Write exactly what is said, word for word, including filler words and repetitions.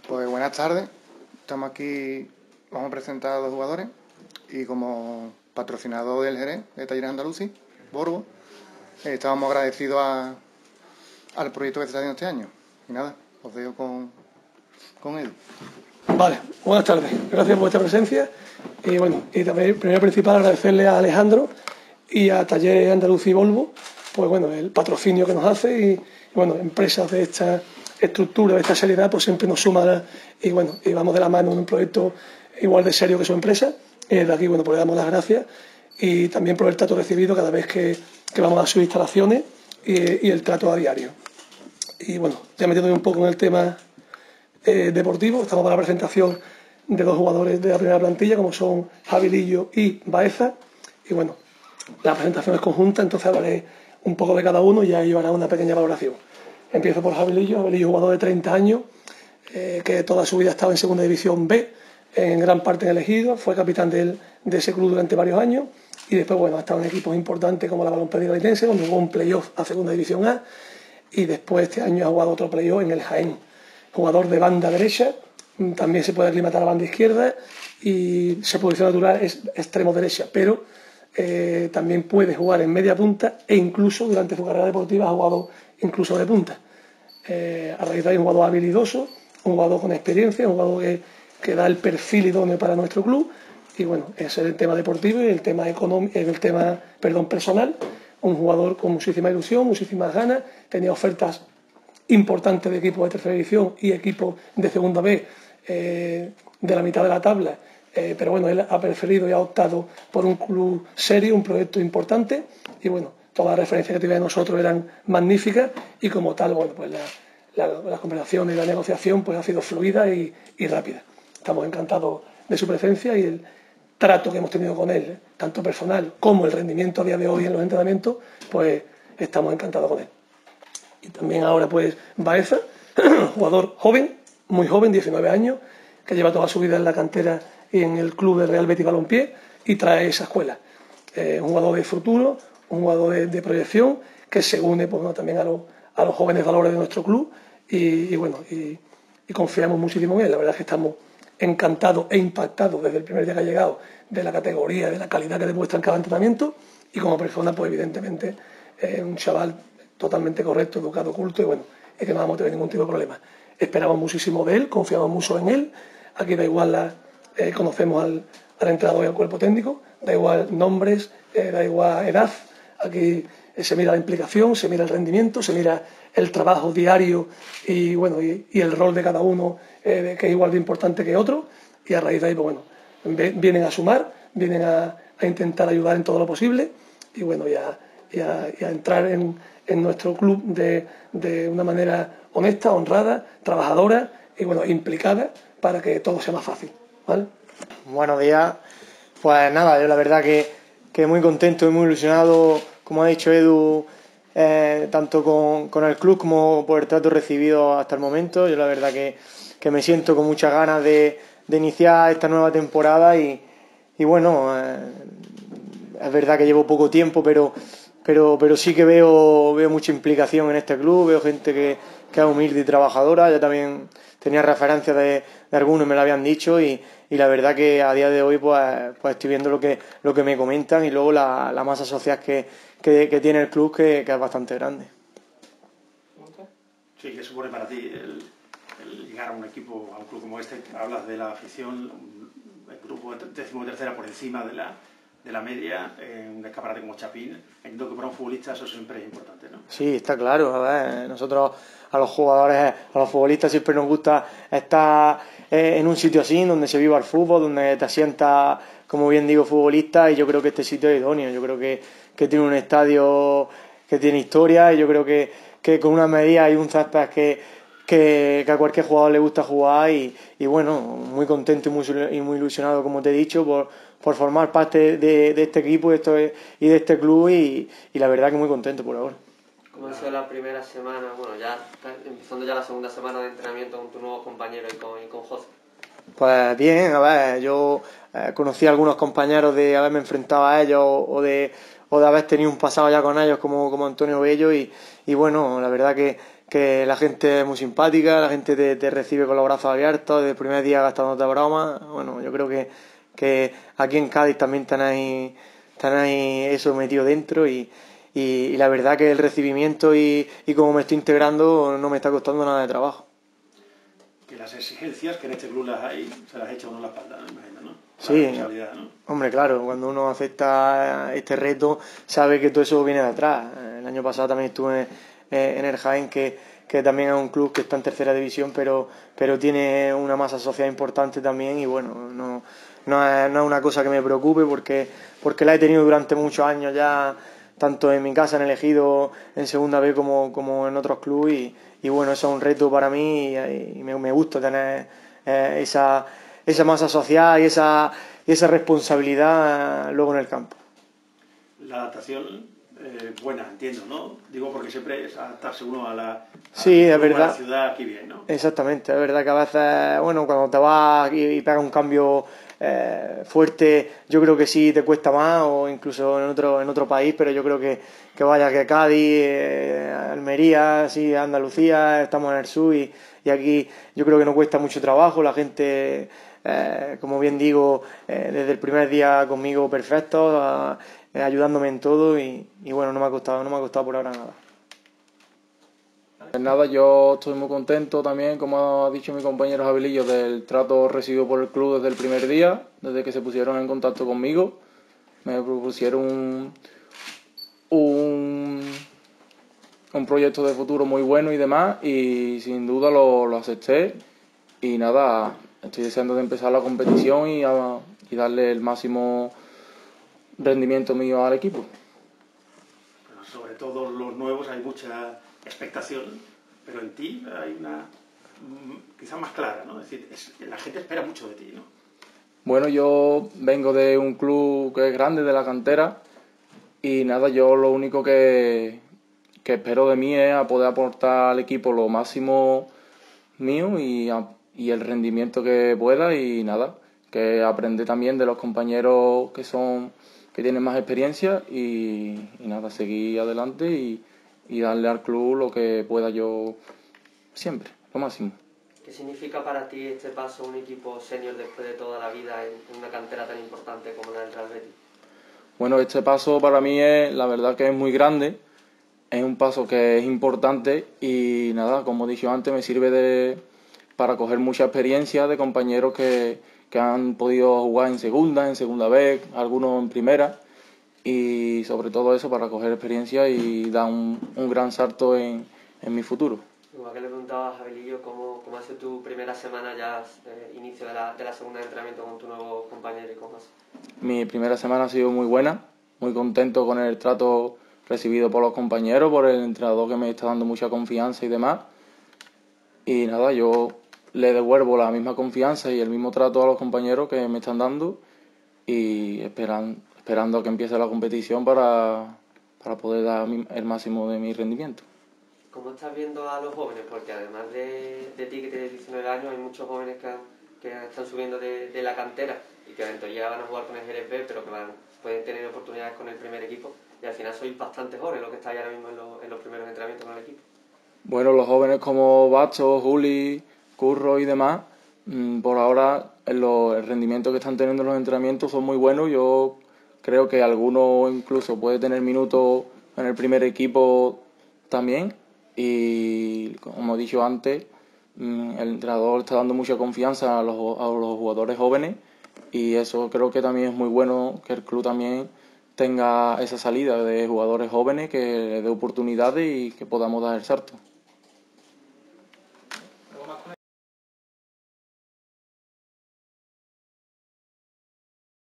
Pues buenas tardes, estamos aquí, vamos a presentar a dos jugadores y como patrocinador del Jerez, de Talleres Andalucía, Borgo, eh, estábamos agradecidos a, al proyecto que se está haciendo este año. Y nada, os dejo con, con Edu. Vale, buenas tardes, gracias por vuestra presencia y bueno, y también primero principal agradecerle a Alejandro y a Talleres Andalucía y Volvo, pues bueno, el patrocinio que nos hace y, y bueno, empresas de esta estructura, de esta seriedad, pues siempre nos suma y bueno, y vamos de la mano en un proyecto igual de serio que su empresa. Y desde aquí, bueno, pues le damos las gracias y también por el trato recibido cada vez que, que vamos a sus instalaciones y, y el trato a diario. Y bueno, ya metiéndome un poco en el tema eh, deportivo, estamos para la presentación de dos jugadores de la primera plantilla, como son Javi Lillo y Baeza. Y bueno, la presentación es conjunta, entonces hablaré un poco de cada uno y ya yo haré una pequeña valoración. Empiezo por Javi Lillo, Javi Lillo, jugador de treinta años, eh, que toda su vida estaba en Segunda División B, en gran parte en el Ejido, fue capitán de, él, de ese club durante varios años y después, bueno, ha estado en equipos importantes como la Baloncesto Gaitense, donde jugó un playoff a Segunda División A y después este año ha jugado otro playoff en el Jaén. Jugador de banda derecha, también se puede aclimatar a la banda izquierda y se posiciona natural es extremo derecha, pero eh, también puede jugar en media punta e incluso durante su carrera deportiva ha jugado incluso de punta. Eh, a raíz de ahí un jugador habilidoso, un jugador con experiencia, un jugador que, que da el perfil idóneo para nuestro club y bueno, ese es el tema deportivo y el tema económico, el tema, perdón, personal. Un jugador con muchísima ilusión, muchísimas ganas, tenía ofertas importantes de equipos de tercera división y equipos de segunda B eh, de la mitad de la tabla, eh, pero bueno, él ha preferido y ha optado por un club serio, un proyecto importante y bueno, todas las referencias que teníamos nosotros eran magníficas y como tal, bueno, pues la, la, la conversación y la negociación pues ha sido fluida y, y rápida. Estamos encantados de su presencia y el trato que hemos tenido con él, ¿eh? Tanto personal como el rendimiento a día de hoy en los entrenamientos, pues estamos encantados con él. Y también ahora pues Baeza, jugador joven, muy joven, diecinueve años, que lleva toda su vida en la cantera y en el club del Real Betis Balompié y trae esa escuela. Eh, un jugador de futuro, un jugador de, de proyección que se une pues, bueno, también a, lo, a los jóvenes valores de nuestro club y, y bueno, y, y confiamos muchísimo en él. La verdad es que estamos encantados e impactados desde el primer día que ha llegado de la categoría, de la calidad que demuestra en cada entrenamiento y como persona pues evidentemente es eh, un chaval totalmente correcto, educado, culto y bueno, es que no vamos a tener ningún tipo de problema. Esperamos muchísimo de él, confiamos mucho en él, aquí da igual, la, eh, conocemos al, al entrenador y al cuerpo técnico, da igual nombres, eh, da igual edad, aquí eh, se mira la implicación, se mira el rendimiento, se mira el trabajo diario y bueno, y, y el rol de cada uno eh, que es igual de importante que otro y a raíz de ahí, pues bueno, vienen a sumar, vienen a, a intentar ayudar en todo lo posible y bueno, ya y a, y a entrar en, en nuestro club de, de una manera honesta, honrada, trabajadora y bueno, implicada para que todo sea más fácil, ¿vale? Buenos días. Pues nada, yo la verdad que, que muy contento y muy ilusionado, como ha dicho Edu, eh, tanto con, con el club como por el trato recibido hasta el momento. Yo la verdad que, que me siento con muchas ganas de, de iniciar esta nueva temporada y, y bueno, eh, es verdad que llevo poco tiempo, pero Pero, pero sí que veo, veo mucha implicación en este club, veo gente que, que es humilde y trabajadora. Ya también tenía referencias de, de algunos, me lo habían dicho, y, y la verdad que a día de hoy pues, pues estoy viendo lo que, lo que me comentan y luego la, la masa social que, que, que tiene el club, que, que es bastante grande. Sí, ¿qué supone para ti el, el llegar a un equipo, a un club como este? Hablas de la afición, el grupo décimo tercera por encima de la... de la media, en un escaparate como Chapín. Entiendo que para un futbolista eso siempre es importante, ¿no? Sí, está claro. A ver, nosotros a los jugadores, a los futbolistas siempre nos gusta estar en un sitio así, donde se viva el fútbol, donde te sientas, como bien digo, futbolista, y yo creo que este sitio es idóneo. Yo creo que, que tiene un estadio que tiene historia, y yo creo que, que con unas medidas y un césped que, que, que a cualquier jugador le gusta jugar, y, y bueno, muy contento y muy, y muy ilusionado, como te he dicho, por por formar parte de, de este equipo esto es, y de este club y, y la verdad que muy contento por ahora. ¿Cómo ha sido la primera semana, bueno, ya empezando ya la segunda semana de entrenamiento con tus nuevos compañeros y con, y con José? Pues bien, a ver, yo eh, conocí a algunos compañeros de haberme enfrentado a ellos o de, o de haber tenido un pasado ya con ellos como, como Antonio Bello y, y bueno, la verdad que, que la gente es muy simpática, la gente te, te recibe con los brazos abiertos, desde el primer día gastándote bromas. Bueno, yo creo que, que aquí en Cádiz también tenéis, tenéis eso metido dentro y, y, y la verdad que el recibimiento y, y cómo me estoy integrando no me está costando nada de trabajo. Que las exigencias que en este club las hay, se las echa uno en la espalda, ¿no? Imagino, ¿no? La Sí, responsabilidad, ¿no? hombre, claro, cuando uno acepta este reto sabe que todo eso viene de atrás. El año pasado también estuve en el Jaén, que, que también es un club que está en tercera división, pero, pero tiene una masa social importante también y bueno, no, no, es, no es una cosa que me preocupe porque, porque la he tenido durante muchos años ya, tanto en mi casa, en el Ejido, en Segunda B como, como en otros clubes y, y bueno, eso es un reto para mí y, y me, me gusta tener eh, esa, esa masa social y esa, y esa responsabilidad eh, luego en el campo. La adaptación eh, buena, entiendo, ¿no? Digo porque siempre es adaptarse uno a la, a sí, la, es verdad. a la ciudad aquí bien, ¿no? Exactamente, es verdad que a veces, bueno, cuando te vas y, y pegas un cambio eh, fuerte, yo creo que sí te cuesta más o incluso en otro en otro país, pero yo creo que, que vaya que Cádiz, eh, Almería, sí, Andalucía, estamos en el sur y, y aquí yo creo que no cuesta mucho trabajo, la gente, eh, como bien digo, eh, desde el primer día conmigo perfecto, a, eh, ayudándome en todo y, y bueno, no me ha costado, no me ha costado por ahora nada. Pues nada, yo estoy muy contento también, como ha dicho mi compañero Javilillo, del trato recibido por el club desde el primer día, desde que se pusieron en contacto conmigo. Me propusieron un, un, un proyecto de futuro muy bueno y demás, y sin duda lo, lo acepté. Y nada, estoy deseando de empezar la competición y, a, y darle el máximo rendimiento mío al equipo. Pero sobre todo los nuevos hay mucha expectación, pero en ti hay una quizás más clara, ¿no? Es decir, es, la gente espera mucho de ti, ¿no? Bueno, yo vengo de un club que es grande, de la cantera, y nada, yo lo único que, que espero de mí es a poder aportar al equipo lo máximo mío y, a, y el rendimiento que pueda y nada, que aprender también de los compañeros que son que tienen más experiencia y, y nada, seguir adelante y, y darle al club lo que pueda yo siempre, lo máximo. ¿Qué significa para ti este paso a un equipo senior después de toda la vida en una cantera tan importante como la del Real Betis? Bueno, este paso para mí es, la verdad que es muy grande, es un paso que es importante y nada, como he dicho antes, me sirve de, para coger mucha experiencia de compañeros que, que han podido jugar en segunda, en segunda B, algunos en primera y sobre todo eso para coger experiencia y dar un, un gran salto en, en mi futuro. Igual que le preguntaba a Javilillo, ¿cómo, cómo ha sido tu primera semana ya, eh, inicio de la, de la segunda de entrenamiento con tu nuevo compañero y con José? Mi primera semana ha sido muy buena, muy contento con el trato recibido por los compañeros, por el entrenador que me está dando mucha confianza y demás. Y nada, yo le devuelvo la misma confianza y el mismo trato a los compañeros que me están dando y esperan, esperando a que empiece la competición para, para poder dar el máximo de mi rendimiento. ¿Cómo estás viendo a los jóvenes? Porque además de, de ti, que tienes diecinueve años, hay muchos jóvenes que, han, que están subiendo de, de la cantera y que en teoría van a jugar con el Jerez B, pero que van, pueden tener oportunidades con el primer equipo. Y al final sois bastante jóvenes los que estáis ahora mismo en, lo, en los primeros entrenamientos con el equipo. Bueno, los jóvenes como Basto, Juli, Curro y demás, mmm, por ahora los, el rendimiento que están teniendo en los entrenamientos son muy buenos. Yo creo que alguno incluso puede tener minutos en el primer equipo también. Y como he dicho antes, el entrenador está dando mucha confianza a los, a los jugadores jóvenes y eso creo que también es muy bueno, que el club también tenga esa salida de jugadores jóvenes que les dé oportunidades y que podamos dar el salto.